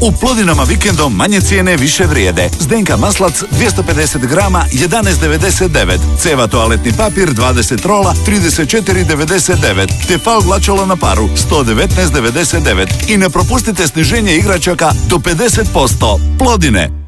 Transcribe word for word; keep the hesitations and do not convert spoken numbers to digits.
U Plodinama vikendom manje cijene više vrijede. Zdenka maslac dvjesto pedeset grama jedanaest devedeset devet. Ceva toaletni papir dvadeset rola trideset četiri devedeset devet. Tefal glačalo na paru sto devetnaest devedeset devet. I ne propustite sniženje igračaka do pedeset posto. Plodine.